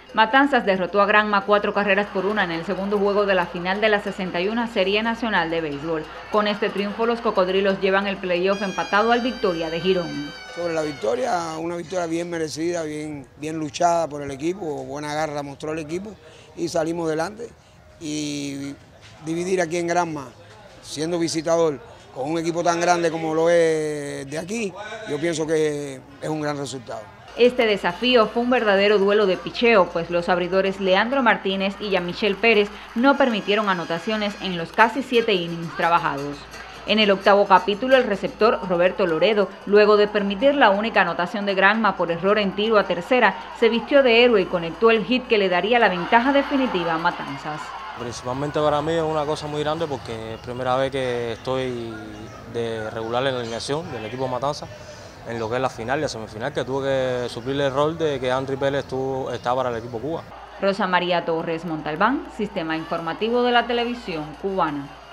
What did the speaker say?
Matanzas derrotó a Granma 4-1 en el segundo juego de la final de la 61 Serie Nacional de Béisbol. Con este triunfo, los cocodrilos llevan el playoff empatado al Victoria de Girón. Sobre la victoria, una victoria bien merecida, bien luchada por el equipo, buena garra mostró el equipo y salimos adelante. Y dividir aquí en Granma, siendo visitador, con un equipo tan grande como lo es de aquí, yo pienso que es un gran resultado. Este desafío fue un verdadero duelo de picheo, pues los abridores Leandro Martínez y Yamichel Pérez no permitieron anotaciones en los casi 7 innings trabajados. En el octavo capítulo, el receptor Roberto Loredo, luego de permitir la única anotación de Granma por error en tiro a tercera, se vistió de héroe y conectó el hit que le daría la ventaja definitiva a Matanzas. Principalmente para mí es una cosa muy grande porque es primera vez que estoy de regular en la alineación del equipo Matanzas en lo que es la final y la semifinal, que tuve que suplir el rol de que Andri Pérez estaba para el equipo Cuba. Rosa María Torres Montalbán, Sistema Informativo de la Televisión Cubana.